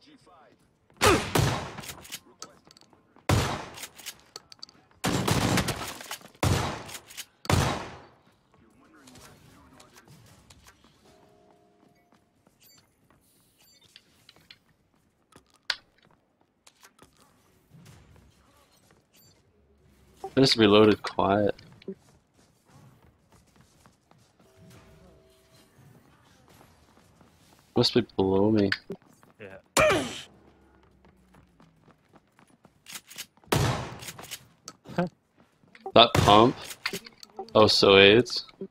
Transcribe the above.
Just reloaded quiet. Must be below me. Yeah. That pump? Oh, so AIDS?